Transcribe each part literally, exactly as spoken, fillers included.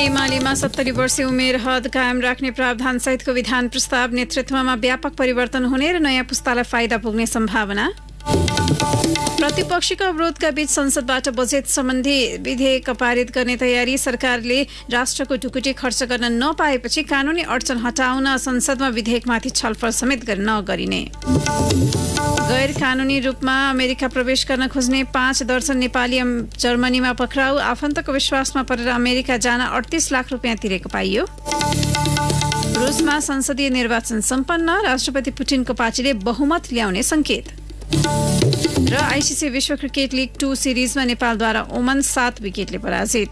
एमालेमा सत्तरी वर्षीय उमेर हद कायम राख्ने प्रावधान सहितको विधान प्रस्ताव, नेतृत्वमा व्यापक परिवर्तन हुने र नयाँ पुस्तालाई फाइदा पुग्ने सम्भावना। प्रतिपक्षीको अवरोधका बीच संसदबाट बजेट सम्बन्धी विधेयक पारित गर्ने तयारी, सरकारले राष्ट्रको ढुकुटी खर्च गर्न नपाएपछि कानुनी अडचन हटाउन संसदमा विधेयकमाथि छलफल समेत नगरिने। गैर कानुनी रूपमा अमेरिका प्रवेश गर्न खोज्ने पाँच दर्जन नेपाली जर्मनीमा पक्राउ, आफन्तको विश्वासमा परेर अमेरिका जान अडतीस लाख रुपियाँ तिरेको पाइयो। रुसमा संसदीय निर्वाचन सम्पन्न, राष्ट्रपति पुटिनको पार्टीले बहुमत ल्याउने संकेत। र आइसिसी विश्व क्रिकेट लिग टू सिरिजमा नेपालद्वारा ओमान सात विकेटले पराजित।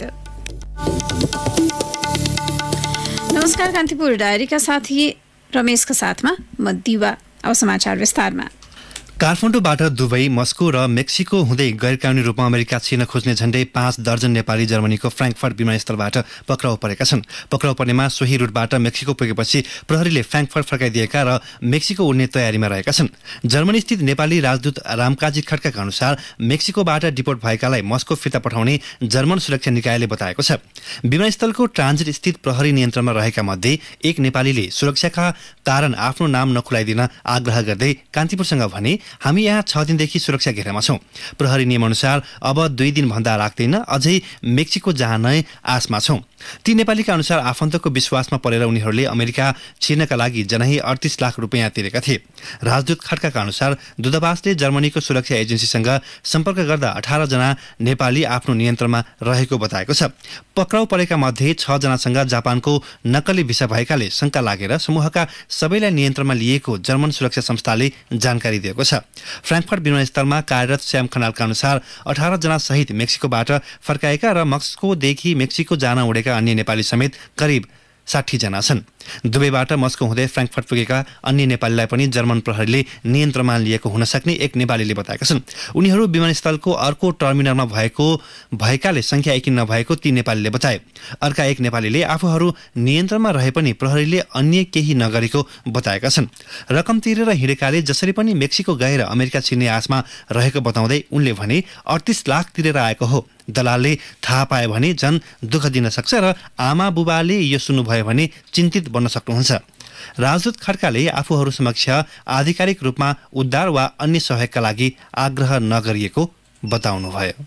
नमस्कार, कान्तिपुर डायरीका साथी रमेशका साथमा म दिवा। अब समाचार विस्तारमा। काठमाडौँबाट दुबई, मस्को र मेक्सिको हुँदै गैरकानूनी रूपमा अमेरिका छिर्न खोज्ने झण्डै पाँच दर्जन नेपाली जर्मनीको फ्र्याङ्कफर्ट विमानस्थलबाट पक्राउ परेका छन्। पक्राउ पर्नेमा सोही रुटबाट मेक्सिको पुगेपछि प्रहरीले फ्र्याङ्कफर्ट फर्काइदिएका र मेक्सिको उड्ने तयारीमा रहेका छन्। जर्मनीस्थित नेपाली राजदूत रामकाजी खड्काका अनुसार मेक्सिकोबाट डिपोर्ट भएकालाई मस्को फिर्ता पठाउने जर्मन सुरक्षा निकायले बताएको छ। विमानस्थलको ट्रान्जिट स्थित प्रहरी नियन्त्रणमा रहेका मध्ये एक नेपालीले सुरक्षाका कारण आफ्नो नाम नखुलाइदिन आग्रह गर्दै कान्तिपुरसँग भने, हामी यहाँ छ दिनदेखि सुरक्षा घेरामा छौँ। प्रहरी नियमअनुसार अब दुई दिनभन्दा राख्दैन, अझै मेक्सिको जाने आशमा छौँ। ती नेपालीका अनुसार आफन्तको विश्वासमा परेर उनीहरूले अमेरिका छिर्नका लागि जनाही अडतीस लाख रुपियाँ तिरेका थिए। राजदूत खड्काका अनुसार दूतावासले जर्मनीको सुरक्षा एजेन्सीसँग सम्पर्क गर्दा अठार जना नेपाली आफ्नो नियन्त्रणमा रहेको बताएको छ। पक्राउ परेका मध्ये छ जनासँग जापानको नक्कली भिसा भएकाले शंका लागेर समूहका सबैलाई नियन्त्रणमा लिएको जर्मन सुरक्षा संस्थाले जानकारी दिएको छ। फ्र्याङ्कफर्ट विमानस्थलमा कार्यरत श्याम खनालका अनुसार अठार जना सहित मेक्सिकोबाट फर्काएका र मस्कोदेखि मेक्सिको जान उडेका अन्य नेपाली समेत करिब साठी जना छन्। दुबईबाट मस्को हुँदै फ्र्याङ्कफर्ट पुगेका अन्य नेपालीलाई पनि जर्मन प्रहरीले नियन्त्रणमा लिएको हुन सक्ने एक नेपालीले बताएका छन्। उनीहरू विमानस्थलको अर्को टर्मिनलमा भएको भएकाले संख्या एकिन नभएको ती नेपालीले बताए। अर्का एक नेपालीले आफूहरू नियन्त्रणमा रहे पनि प्रहरीले अन्य केही नगरेको बताएका छन्। रकम तिरेर हिँडेकाले जसरी पनि मेक्सिको गएर अमेरिका छिर्ने आशमा रहेको बताउँदै उनले भने, अडतीस लाख तिरेर आएको हो। दलालले थाहा पाए भने झन् दुःख दिन सक्छ र आमा बुबाले यो सुन्नुभयो भने चिन्तित बन्न सक्नुहुन्छ। राजदूत खड्काले आफूहरू समक्ष आधिकारिक रूपमा उद्धार वा अन्य सहयोगका लागि आग्रह नगरिएको बताउनुभयो।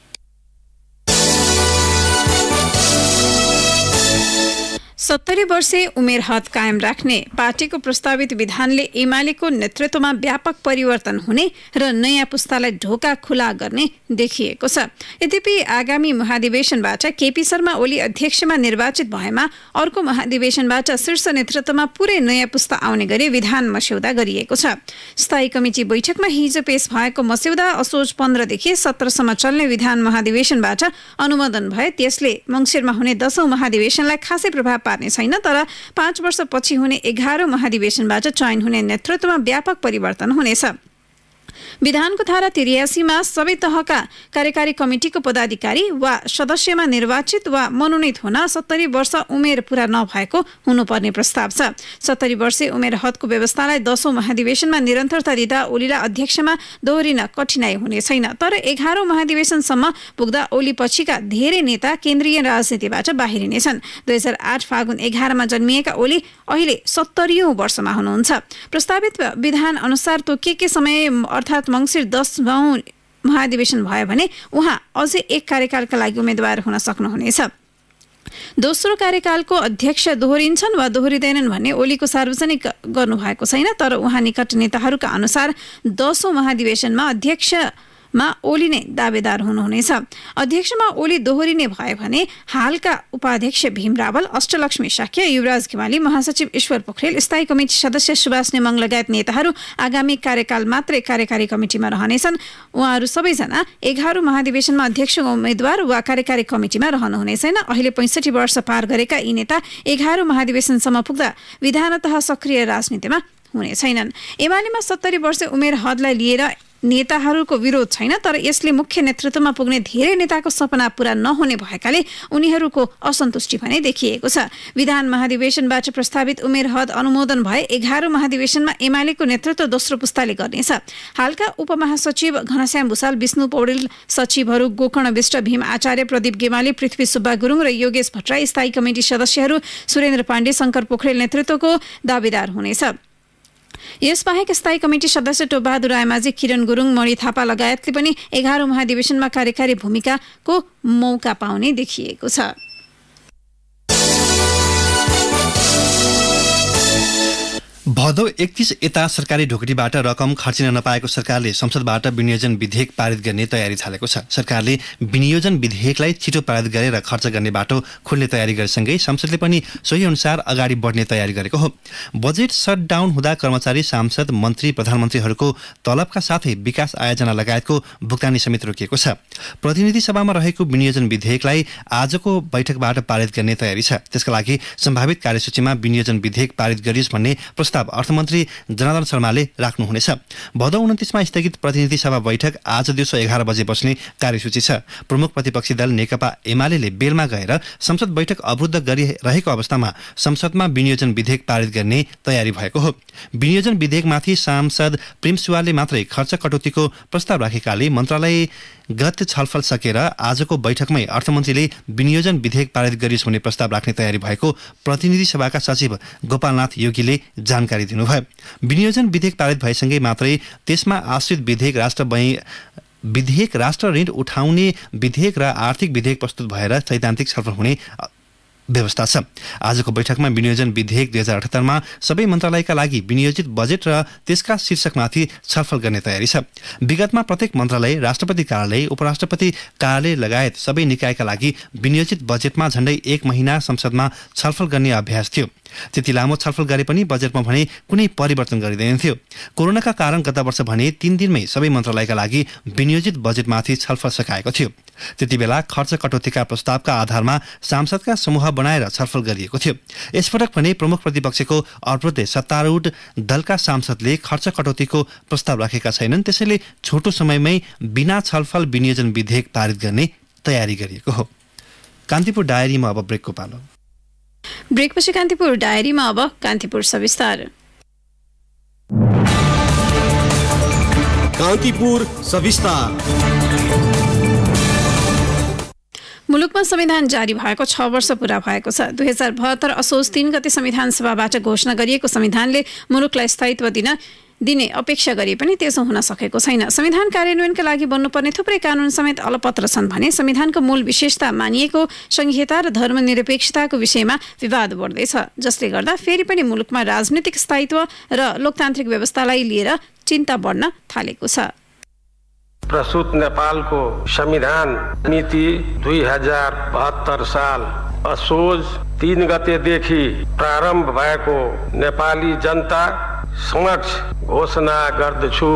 सत्तरी वर्षे उमेर हद कायम राख्ने पार्टीको प्रस्तावित विधानले एमालेको नेतृत्वमा व्यापक परिवर्तन हुने र नयाँ पुस्तालाई ढोका खुला गर्ने देखिएको छ। यद्यपि आगामी महाधिवेशनबाट केपी शर्मा ओली अध्यक्षमा निर्वाचित भएमा अर्को महाधिवेशनबाट शीर्ष नेतृत्वमा पुरै नयाँ पुस्ता आउने गरी विधान मस्यौदा गरिएको छ। स्थायी कमिटी बैठकमा हिजो पेश भएको मस्यौदा असोज पन्ध्रदेखि सत्रसम्म चल्ने विधान महाधिवेशनबाट अनुमोदन भए। त्यसले मङ्सिरमा हुने दशौं महाधिवेशनलाई खासै प्रभाव पार्ने छैन, तर पाँच वर्षपछि हुने एघारौं महाधिवेशनबाट चयन हुने नेतृत्वमा व्यापक परिवर्तन हुनेछ। विधानको धारा त्रियासीमा सबै तहका कार्यकारी कमिटीको पदाधिकारी वा सदस्यमा निर्वाचित वा मनोनित हुन सत्तरी वर्ष उमेर पूरा नभएको हुनुपर्ने प्रस्ताव छ। सत्तरी वर्षे उमेर हदको व्यवस्थालाई दशौं महाधिवेशनमा निरन्तरता दिँदा ओलीलाई अध्यक्षमा दोहोरिन कठिनाई हुने छैन। तर एघारौं महाधिवेशनसम्म पुग्दा ओली पछिका धेरै नेता केन्द्रीय राजनीतिबाट बाहिरिनेछन्। दुई हजार आठ फागुन एघारमा जन्मिएका ओली अहिले सत्तरीौं वर्षमा हुनुहुन्छ। प्रस्तावित विधान अनुसार तोकिएकै समय अर्थात् मङ्सिर दसौं महाधिवेशन भयो भने उहाँ अझै एक कार्यकालका लागि उम्मेद्वार हुन सक्नुहुनेछ। दोस्रो कार्यकालको अध्यक्ष दोहोरिन्छन् वा दोहोरिँदैनन् भन्ने ओलीको सार्वजनिक गर्नुभएको छैन, तर उहाँ निकट नेताहरूका अनुसार दशौं महाधिवेशनमा अध्यक्ष मा ओली नै दावेदार हुनुहुनेछ। अध्यक्षमा ओली दोहोरिने भए भने हालका उपाध्यक्ष भीम रावल, अष्टलक्ष्मी शाक्य, युवराज घिमाली, महासचिव ईश्वर पोखरेल, स्थायी कमिटी सदस्य सुभाष नेमाङ लगायत नेताहरू आगामी कार्यकाल मात्रै कार्यकारी कमिटीमा रहनेछन्। उहाँहरू सबैजना एघारौं महाधिवेशनमा अध्यक्ष उम्मेद्वार वा कार्यकारी कमिटीमा रहनुहुने छैन। अहिले पैँसठी वर्ष पार गरेका यी नेता एघारौं महाधिवेशनसम्म पुग्दा विधानतः सक्रिय राजनीतिमा हुने छैनन्। एमालेमा सत्तरी वर्ष उमेर हदलाई लिएर नेताहरूको विरोध छैन, तर यसले मुख्य नेतृत्वमा पुग्ने धेरै नेताको सपना पूरा नहुने भएकाले उनीहरूको असन्तुष्टि भने देखिएको छ। विधान महाधिवेशनबाट प्रस्तावित उमेर हद अनुमोदन भए एघारौं महाधिवेशनमा एमालेको नेतृत्व दोस्रो पुस्ताले गर्नेछ। हालका उपमहासचिव घनश्याम भुसाल, विष्णु पौडेल, सचिवहरू गोकर्ण विष्ट, भीम आचार्य, प्रदीप गेमाली, पृथ्वी सुब्बा गुरुङ र योगेश भट्टराई, स्थायी कमिटी सदस्यहरू सुरेन्द्र पाण्डे, शङ्कर पोखरेल नेतृत्वको दावेदार हुनेछ। यसबाहेक स्थायी कमिटी सदस्य टोपबहादुर रायमाझी, किरण गुरुङ, मणि थापा लगायतले पनि एघारौं महाधिवेशनमा कार्यकारी भूमिकाको मौका पाउने देखिएको छ। भदौ एकतीस यता सरकारी ढोकरीबाट रकम खर्चिन नपाएको सरकारले संसदबाट विनियोजन विधेयक पारित गर्ने तयारी थालेको छ। सरकारले विनियोजन विधेयकलाई छिटो पारित गरेर खर्च गर्ने बाटो खोल्ने तयारी गरेसँगै संसदले पनि सोही अनुसार अगाडि बढ्ने तयारी गरेको हो। बजेट सटडाउन हुँदा कर्मचारी, सांसद, मन्त्री, प्रधानमन्त्रीहरूको तलबका साथै विकास आयोजना लगायतको भुक्तानी समेत रोकिएको छ। प्रतिनिधि सभामा रहेको विनियोजन विधेयकलाई आजको बैठकबाट पारित गर्ने तयारी छ। त्यसका लागि सम्भावित कार्यसूचीमा विनियोजन विधेयक पारित गरियोस् भन्ने प्रस्ताव अर्थमन्त्री जनार्दन शर्माले राख्नुहुनेछ। भदौ उन्तिसमा स्थगित प्रतिनिधि सभा बैठक आज दिउँसो एघार बजे बस्ने कार्यसूची छ। प्रमुख प्रतिपक्षी दल नेकपा एमाले बेलमा गएर संसद बैठक अवरुद्ध गरिरहेको अवस्थामा संसदमा विनियोजन विधेयक पारित गर्ने तयारी भएको हो। विनियोजन विधेयकमाथि सांसद प्रेम सुवालले मात्रै खर्च कटौतीको प्रस्ताव राखेकाले मन्त्रालयगत छलफल सकेर आजको बैठकमै अर्थमन्त्रीले विनियोजन विधेयक पारित गरियोस् भन्ने प्रस्ताव राख्ने तयारी भएको प्रतिनिधि सभाका सचिव गोपालनाथ योगीले जानकारी दिनुभयो। विनियोजन विधेयक पारित भएसँगै मात्रै त्यसमा आश्रित विधेयक राष्ट्र विधेयक राष्ट्र ऋण उठाउने विधेयक र आर्थिक विधेयक प्रस्तुत भएर सैद्धान्तिक छलफल हुने व्यवस्था छ। आजको बैठकमा विनियोजन विधेयक दुई हजार अठहत्तरमा सबै मन्त्रालयका लागि विनियोजित बजेट र त्यसका शीर्षकमाथि छलफल गर्ने तयारी छ। विगतमा प्रत्येक मन्त्रालय, राष्ट्रपति कार्यालय, उपराष्ट्रपति कार्यालय लगायत सबै निकायका लागि विनियोजित बजेटमा झण्डै एक महिना संसदमा छलफल गर्ने अभ्यास थियो। त्यति लामो छलफल गरे पनि बजेटमा भने कुनै परिवर्तन गरिँदैनथ्यो। कोरोनाका कारण गत वर्ष भने तीन दिनमै सबै मन्त्रालयका लागि विनियोजित बजेटमाथि छलफल सकाएको थियो। त्यति बेला खर्च कटौतीका प्रस्तावका आधारमा सांसदका समूह बनाएर छलफल गरिएको थियो। यसपटक भने प्रमुख प्रतिपक्षको अवरोधले सत्तारूढ दलका सांसदले खर्च कटौतीको प्रस्ताव राखेका छैनन्। त्यसैले छोटो समयमै बिना छलफल विनियोजन विधेयक पारित गर्ने तयारी गरिएको हो। कान्तिपुर डायरीमा अब ब्रेकको पालो। ब्रेकपछि कान्तिपुर डायरीमा अब कान्तिपुर सविस्तार। कान्तिपुर सविस्तार। मुलुकमा संविधान जारी भएको छ वर्ष पूरा भएको छ। दुई हजार बहत्तर असोज तीन गते संविधान सभाबाट घोषणा गरिएको संविधानले मुलुकलाई स्थायित्व दिन दिने अपेक्षा गरे पनि त्यसो हुन सकेको छैन। संविधान कार्यान्वयनका लागि बन्नुपर्ने थुप्रै कानून समेत अलपत्र छन् भने संविधानको मूल विशेषता मानिएको संहिता र धर्मनिरपेक्षताको विषयमा विवाद बढ्दैछ, जसले गर्दा फेरि पनि मुलुकमा राजनीतिक स्थायित्व र लोकतान्त्रिक व्यवस्थालाई लिएर चिन्ता बढ्न थालेको छ। प्रस्तुत नेपालको संविधान नीति दुई हजार बहत्तर साल असोज तीन गतेदेखि प्रारम्भ भएको नेपाली जनता समक्ष घोषणा गर्दछु।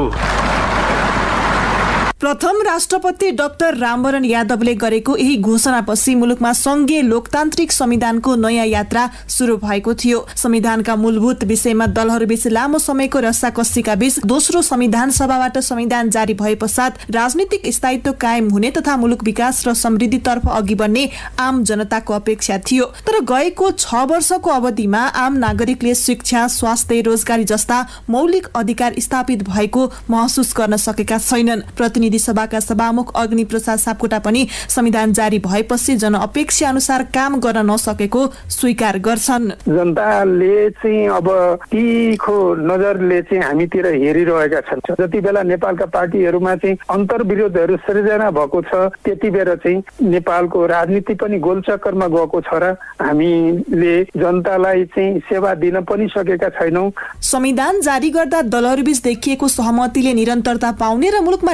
प्रथम राष्ट्रपति डाक्टर रामवरण यादवले गरेको यही घोषणापछि मुलुकमा संघीय लोकतान्त्रिक संविधानको नयाँ यात्रा सुरु भएको थियो। संविधानका मूलभूत विषयमा दलहरूबीच लामो समयको रस्साकस्सीका बीच दोस्रो संविधान सभाबाट संविधान जारी भए पश्चात राजनीतिक स्थायित्व कायम हुने तथा मुलुक विकास र समृद्धितर्फ अघि बढ्ने आम जनताको अपेक्षा थियो। तर गएको छ वर्षको अवधिमा आम नागरिकले शिक्षा, स्वास्थ्य, रोजगारी जस्ता मौलिक अधिकार स्थापित भएको महसुस गर्न सकेका छैनन्। प्रतिनिधि सभाका सभामुख अग्नि प्रसाद सापकोटा पनि संविधान जारी भएपछि जनअपेक्षा अनुसार काम गर्न नसकेको स्वीकार गर्छन्। जनताले चाहिँ अब तीखो नजरले चाहिँ हामीतिर हेरिरहेका छन्। जति बेला नेपालका पार्टीहरूमा चाहिँ अन्तर्विरोधहरू सृजना भएको छ, त्यति बेला चाहिँ नेपालको राजनीति पनि गोलचक्करमा गएको छ र हामीले जनतालाई चाहिँ सेवा दिन पनि सकेका छैनौं। संविधान जारी गर्दा दलहरूबीच देखिएको सहमतिले निरन्तरता पाउने र मुलुकमा राजनीति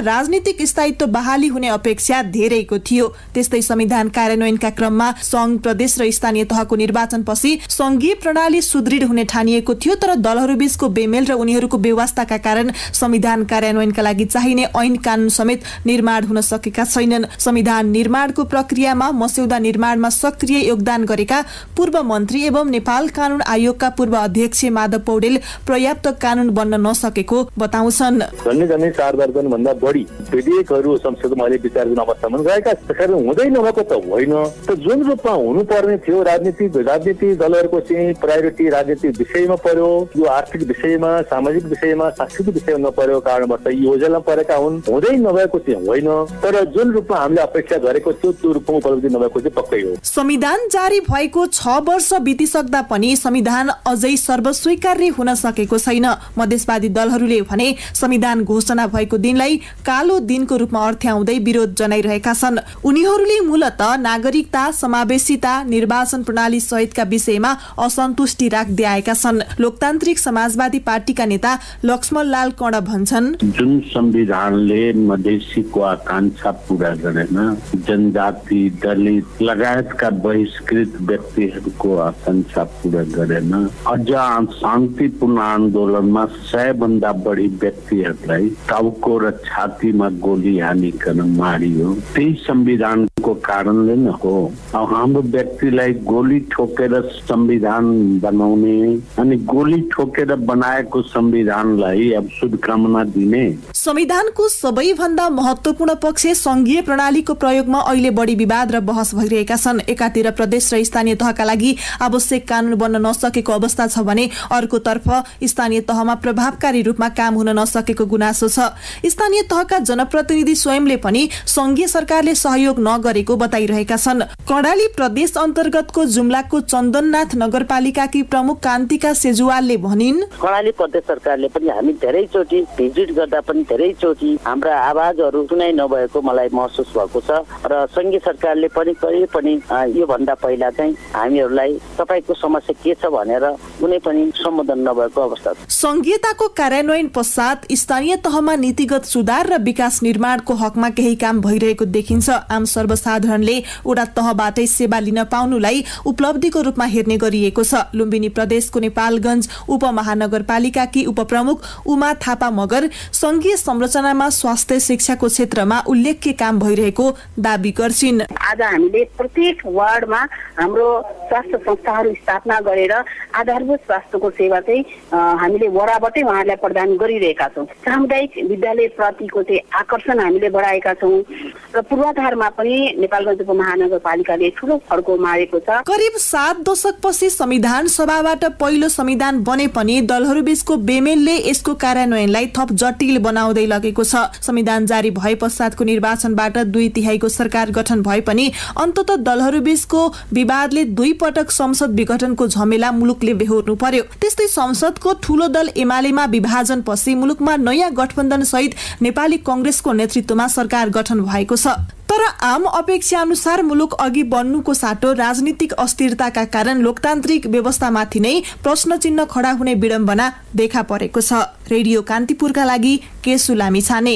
राजनीतिक स्थायित्व बहाली हुने अपेक्षा धेरैको थियो। त्यस्तै संविधान कार्यान्वयनका क्रममा संघ, प्रदेश र स्थानीय तहको निर्वाचनपछि संघीय प्रणाली सुदृढ हुने ठानिएको थियो, तर दलहरूबीचको बेमेल र उनीहरूको व्यवस्थाका कारण संविधान कार्यान्वयनका लागि चाहिने ऐन कानून समेत निर्माण हुन सकेका छैनन्। संविधान निर्माणको प्रक्रियामा मस्यौदा निर्माणमा सक्रिय योगदान गरेका पूर्व मन्त्री एवं नेपाल कानून आयोगका पूर्व अध्यक्ष माधव पौडेल पर्याप्त कानून बन्न नसकेको बताउँछन्। झन्डै झन्डै चार दर्जन भन्दा बढी विधेयकहरू संसदमा अहिले विचार गर्ने अवस्थामा गएका त्यसरी हुँदै नभएको त होइन। त जुन रूपमा हुनुपर्ने थियो राजनीतिक राजनीतिक दलहरूको चाहिँ प्रायोरिटी राजनीतिक विषयमा पर्यो, यो आर्थिक विषयमा, सामाजिक विषयमा, सांस्कृतिक विषयमा नपरेको कारणबाट योजनामा परेका हुन्, हुँदै नभएको चाहिँ होइन। तर जुन रूपमा हामीले अपेक्षा गरेको थियो त्यो रूपमा उपलब्धि नभएको चाहिँ पक्कै हो। संविधान जारी भएको छ वर्ष बितिसक्दा पनि संविधान अझै सर्वस्वीकार्य हुन सकेको छैन। मधेसवादी दलहरूले भने संविधान घोषणा भएको दिनलाई कालो दिनको रूपमा अर्थ्याउँदै विरोध जनाइरहेका छन्। उनीहरूले मूलतः नागरिकता, समावेशिता, निर्वाचन प्रणाली सहितका विषयमा असन्तुष्टि राख्दै आएका छन्। लोकतान्त्रिक समाजवादी पार्टीका नेता लक्ष्मण लाल कण भन्छन्, जुन संविधानले मधेसीको आकांक्षा पूरा गरेन, जनजाति, दलित लगायतका बहिष्कृत व्यक्तिहरूको आकांक्षा पूरा गरेन, अझ शान्तिपूर्ण आन्दोलनमा सय भन्दा बढी व्यक्तिहरूलाई टाउको र छातीमा गोली हानिकन मारियो, त्यही संविधानको कारणले न हो। अब हाम्रो व्यक्तिलाई गोली ठोकेर संविधान बनाउने अनि गोली ठोकेर बनाएको संविधानलाई अब शुभकामना दिने। संविधानको सबैभन्दा महत्वपूर्ण पक्ष संघीय प्रणालीको प्रयोगमा अहिले बढी विवाद र बहस भइरहेका छन्। एकातिर प्रदेश र स्थानीय तहका लागि आवश्यक कानून बन्न नसकेको अवस्था छ भने अर्कोतर्फ स्थानीय तहमा प्रभावकारी रूपमा काम हुन नसकेको गुनासो छ। स्थानीय तहका जनप्रतिनिधि स्वयंले पनि संघीय सरकारले सहयोग नगरेको बताइरहेका छन्। कर्णाली प्रदेश अन्तर्गतको जुम्लाको चन्दननाथ नगरपालिकाकी प्रमुख कान्तिका सेजुवालले भनिन्, कर्णाली प्रदेश सरकारले पनि हामी धेरैचोटि भिजिट गर्दा पनि धेरैचोटि हाम्रा आवाजहरू सुनाइ नभएको मलाई महसुस भएको छ र संघीय सरकारले पनि कहिले पनि यो भन्दा पहिला चाहिँ हामीहरूलाई तपाईको समस्या के छ भनेर कुनै पनि सम्बोधन नभएको अवस्था छ। संघीयताको कार्यान्वयन पश्चात स्थानीय तहमा नीतिगत सुधार र विकास निर्माणको हकमा केही काम भइरहेको देखिन्छ। आम सर्वसाधारणले वडा तहबाटै सेवा लिन पाउनुलाई उपलब्धिको रूपमा हेर्ने गरिएको छ। लुम्बिनी प्रदेशको नेपालगञ्ज उपमहानगरपालिकाकी उपप्रमुख उमा थापा मगर संघीय संरचनामा स्वास्थ्य शिक्षाको क्षेत्रमा उल्लेख्य काम भइरहेको दावी गर्छिन्। आज हामीले प्रत्येक वार्डमा हाम्रो स्वास्थ्य संस्थाहरू स्थापना गरेर आधारभूत स्वास्थ्यको सेवा चाहिँ हामीले वडाबाटै उहाँहरूलाई प्रदान गरिरहेका छौँ। सामुदायिक विद्यालय प्रतिको चाहिँ आकर्षण हामीले बढाएका छौँ र पूर्वाधारमा पनि नेपालगञ्ज उपमहानगरपालिकाले ठूलो फड्को मारेको छ। करिब सात दशकपछि संविधान सभाबाट पहिलो संविधान बने पनि दलहरूबीचको बेमेलले यसको कार्यान्वयनलाई थप जटिल बनाउँदै लगेको छ। संविधान जारी भए पश्चातको निर्वाचनबाट दुई तिहाईको सरकार गठन भए पनि अन्ततः दलहरूबीचको विवादले दुई पटक संसद विघटनको झमेला मुलुकले बेहोर्नु पर्यो। त्यस्तै संसदको ठूलो दल एमालेमा विभाजन पछि मुलुकमा नयाँ गठबन्धन सहित नेपाली कांग्रेसको नेतृत्वमा सरकार गठन भएको छ। तर आम अपेक्षा अनुसार मुलुक अघि बढ्नुको साटो राजनीतिक अस्थिरताका कारण लोकतान्त्रिक व्यवस्थामाथि नै प्रश्न चिन्ह खडा हुने विडम्बना देखा परेको छ। रेडियो कान्तिपुरका लागि केशु लामिछाने।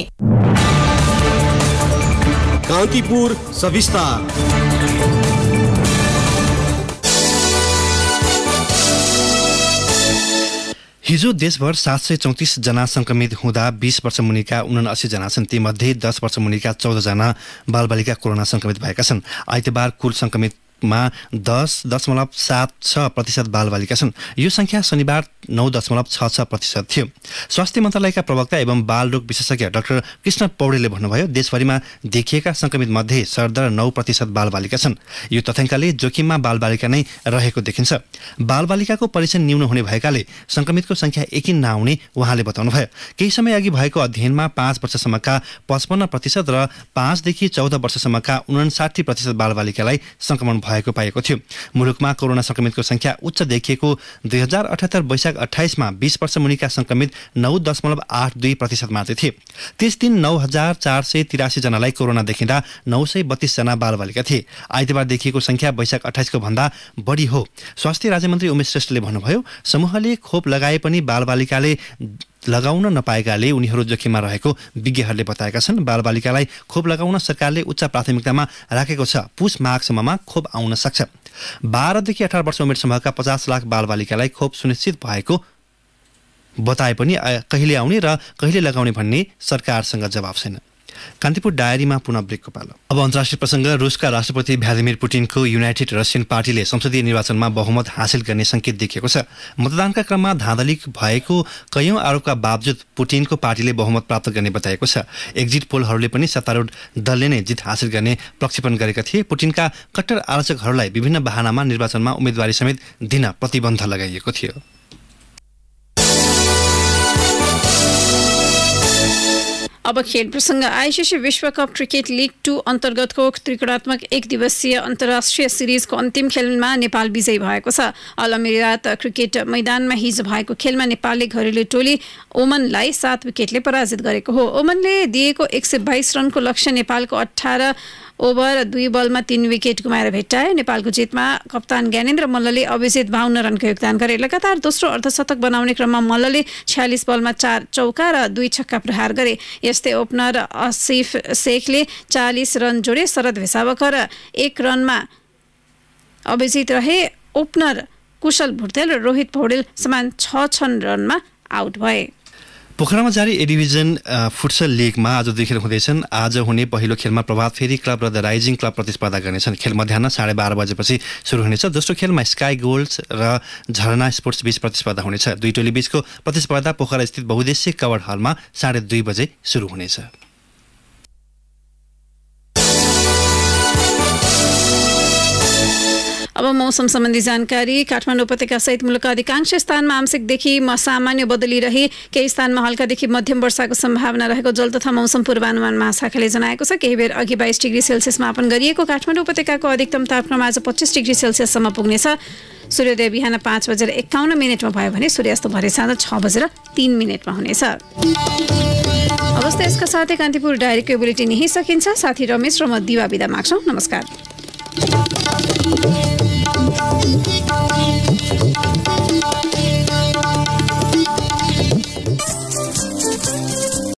कान्तिपुर सविस्तार। हिजो देशभर सात सय चौतिस जना संक्रमित हुँदा बीस वर्ष मुनिका उनासी जना छन्। तीमध्ये दस वर्ष मुनिका चौध जना बालबालिका कोरोना संक्रमित भएका छन्। आइतबार कुल संक्रमित मा दस दशमलव सात छ प्रतिशत बालबालिका छन्। यो संख्या शनिबार नौ दशमलव छ छ प्रतिशत थियो। स्वास्थ्य मन्त्रालयका प्रवक्ता एवं बाल रोग विशेषज्ञ डाक्टर कृष्ण पौडेलले भन्नुभयो, देशभरिमा देखिएका संक्रमित मध्ये सरदर नौ प्रतिशत बालबालिका छन्। यो तथ्याङ्कले जोखिममा बालबालिका नै रहेको देखिन्छ। बालबालिकाको परीक्षण न्यून हुने भएकाले संक्रमितको संख्या एकिन नआउने उहाँले बताउनुभयो। केही समय अघि भएको अध्ययनमा पाँच वर्षसम्मका पचपन्न प्रतिशत र पाँचदेखि चौध वर्षसम्मका उनासाठी प्रतिशत बालबालिकालाई संक्रमण भएको पाएको थियो। मुलुकमा कोरोना संक्रमितको संख्या उच्च देखिएको दुई हजार अठहत्तर वैशाख अठाइसमा बीस वर्ष मुनिका संक्रमित नौ दशमलव आठ दुई प्रतिशत मात्रै थिए। त्यस दिन नौ हजार चार सय तिरासी जनालाई कोरोना देखिँदा नौ सय बत्तीस जना बालबालिका थिए। आइतबार देखिएको संख्या वैशाख अठाइसको भन्दा बढी हो। स्वास्थ्य राज्यमन्त्री उमेश श्रेष्ठले भन्नुभयो, समूहले खोप लगाए पनि बालबालिकाले लगाउन नपाएकाले उनीहरू जोखिममा रहेको विज्ञहरूले बताएका छन्। बालबालिकालाई खोप लगाउन सरकारले उच्च प्राथमिकतामा राखेको छ। पुस माघसम्ममा खोप आउन सक्छ। बाह्रदेखि अठार वर्ष उमेर समूहका पचास लाख बालबालिकालाई खोप सुनिश्चित भएको बताए पनि कहिले आउने र कहिले लगाउने भन्ने सरकारसँग जवाफ छैन। कान्तिपुर डायरीमा पुनः ब्रेकको पालो। अब अन्तर्राष्ट्रिय प्रसङ्ग। रुसका राष्ट्रपति भ्लादिमिर पुटिनको युनाइटेड रसियन पार्टीले संसदीय निर्वाचनमा बहुमत हासिल गर्ने संकेत देखिएको छ। मतदानका क्रममा धाँधली भएको कैयौं आरोपका बावजुद पुटिनको पार्टीले बहुमत प्राप्त गर्ने बताएको छ। एक्जिट पोलहरूले पनि सत्तारूढ दलले नै जित हासिल गर्ने प्रक्षेपण गरेका थिए। पुटिनका कट्टर आलोचकहरूलाई विभिन्न बहानामा निर्वाचनमा उम्मेदवारी समेत दिन प्रतिबन्ध लगाइएको थियो। अब खेल प्रसङ्ग। आइसिसी विश्वकप क्रिकेट लिग टू अन्तर्गतको त्रिकोणात्मक एक दिवसीय अन्तर्राष्ट्रिय सिरिजको अन्तिम खेलमा नेपाल विजयी भएको छ। अल अमिरात क्रिकेट मैदानमा हिजो भएको खेलमा नेपालले घरेलु टोली ओमनलाई सात विकेटले पराजित गरेको हो। ओमनले दिएको एक सय बाइस रनको लक्ष्य नेपालको अठार ओभर दुई बलमा तीन विकेट गुमाएर भेट्टाए। नेपालको जितमा कप्तान ज्ञानेन्द्र मल्लले अभिजित बाहन्न रनको योगदान गरे। लगातार दोस्रो अर्धशतक बनाउने क्रममा मल्लले छयालिस बलमा चार चौका र दुई छक्का प्रहार गरे। यस्तै ओपनर आसिफ शेखले चालिस रन जोडे। शरद भेसावकर एक रनमा अभिजित रहे। ओपनर कुशल भुर्तेल र रोहित पौडेल समान छ छ रनमा आउट भए। पोखरामा जारी ए डिभिजन फुटसल लिगमा आजदेखि हुँदैछन्। आज हुने पहिलो खेलमा प्रभात फेरी क्लब र द राइजिङ क्लब प्रतिस्पर्धा गर्नेछन्। खेल मध्याह साढे बाह्र बजेपछि सुरु हुनेछ। दोस्रो खेलमा स्काई गोल्ड्स र झरना स्पोर्ट्स बीच प्रतिस्पर्धा हुनेछ। दुई टोली बीचको प्रतिस्पर्धा पोखरा स्थित बहुद्देश्य कवर्ड हलमा साढे दुई बजे सुरु हुनेछ। अब मौसम सम्बन्धी जानकारी। काठमाडौँ उपत्यका सहित मुलुकका अधिकांश स्थानमा आंशिकदेखि सामान्य बदली रही केही स्थानमा हल्कादेखि मध्यम वर्षाको सम्भावना रहेको जल तथा मौसम पूर्वानुमान महाशाखाले जनाएको छ। केही बेर अघि बाइस डिग्री सेल्सियस मापन गरिएको काठमाडौँ उपत्यकाको अधिकतम तापक्रम आज पच्चिस डिग्री सेल्सियससम्म पुग्नेछ। सूर्योदय बिहान पाँच बजेर एकाउन्न मिनटमा भयो भने सूर्यास्त भरे साँझ छ बजेर तीन मिनटमा हुनेछ। अवस्था यसका साथै कान्तिपुर डायरीको बुलेटिन यही सकिन्छ। साथी रमेश र म दिवा बिदा माग्छौँ। नमस्कार।